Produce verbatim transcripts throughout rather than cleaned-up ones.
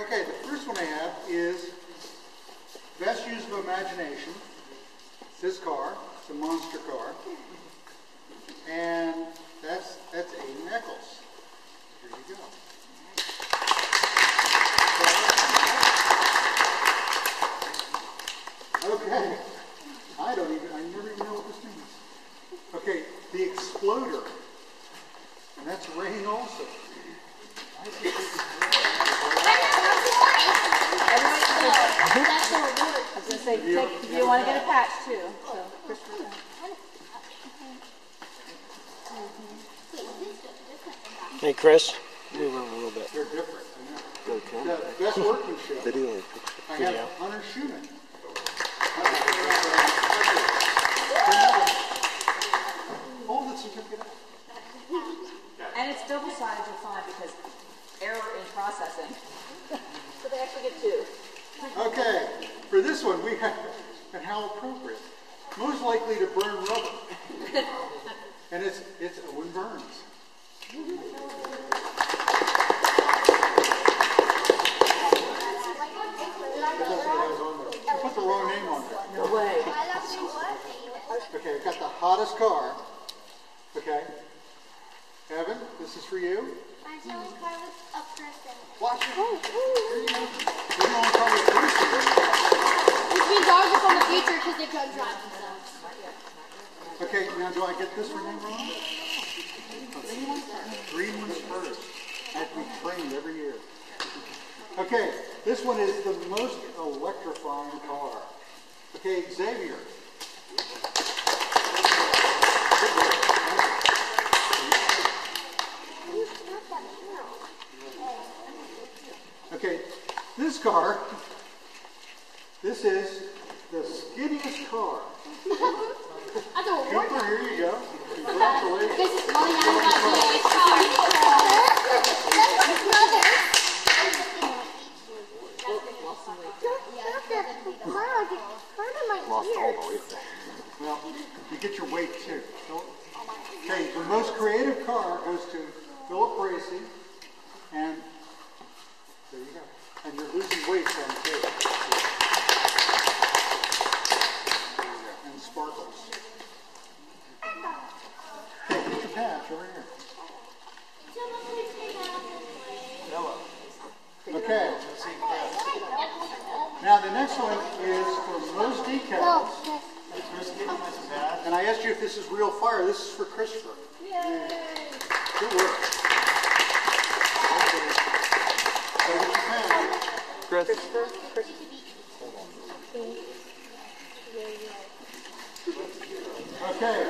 Okay, the first one I have is best use of imagination. This car, it's a monster car. And that's that's Aiden Eccles. Here you go. Okay. I don't even, I never even know what this means. Okay, the Exploder. And that's Rain also. I think this is I was going to say, take, you want to get a patch too. So. Hey Chris, move on a little bit. They're different, I know. Okay. The best workmanship. Video. I Video. have Hunter Schumann. Hold the certificate up. And it's double-sided, you're fine, because error in processing. So they actually get two. Okay, for this one we have, and how appropriate, most likely to burn rubber. And it's, it's Owen Burns. I put the wrong name on there. No way. Okay, I've got the hottest car. Okay. Evan, this is for you. My son's car was a person. Watch it. Here you go. You're the only car with a person. Which means ours are from the future because they couldn't drive themselves. Okay, now do I get this one name wrong? Green one's first. I have to be trained every year. Okay, this one is the most electrifying car. Okay, Xavier. Okay, this car, this is the skinniest car. That's a award. Cooper, here you go. Congratulations. This is Molly Ann's car. Lost all the weight there. Well, you get your weight too. Okay, the most creative car goes to Philip Bracey, and there you go. And you're losing weight on the table. And sparkles. Okay, get your patch over here. Okay. Now the next one is for most decals. And I asked you if this is real fire. This is for Christopher. Yay! Good work. Chris. Okay.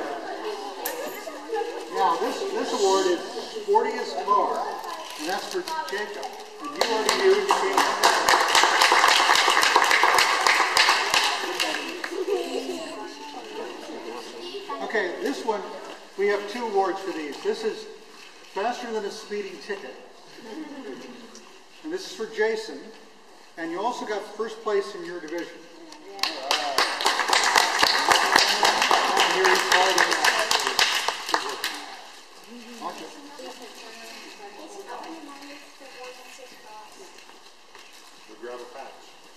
Now this this award is sportiest car, and that's for Jacob. And you already knew you Okay, this one, we have two awards for these. This is faster than a speeding ticket. And this is for Jason. And you also got first place in your division. And here he's fighting. Watch it. We'll grab a patch.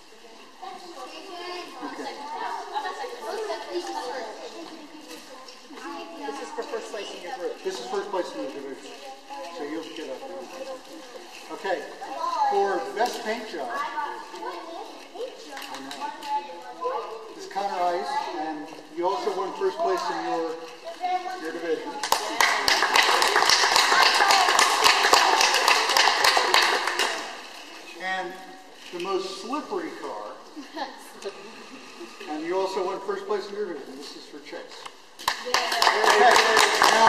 Okay. This is for first place in your group. This is first place in the division. So you'll get up. Okay. For best paint job, this is Connor Ice, and you also won first place in your your division. And the most slippery car, and you also won first place in your division. This is for Chase. Okay. Now,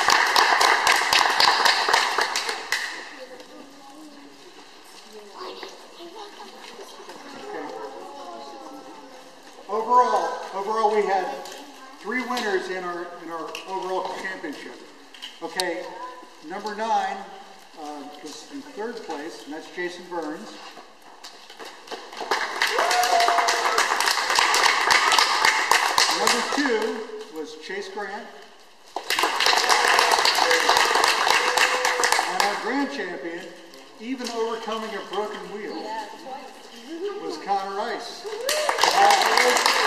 Overall, overall we had three winners in our in our overall championship. Okay, number nine uh, was in third place, and that's Jason Burns. Number two was Chase Grant. And our grand champion even overcoming a broken wheel Yeah, twice. was Connor Rice. Congratulations.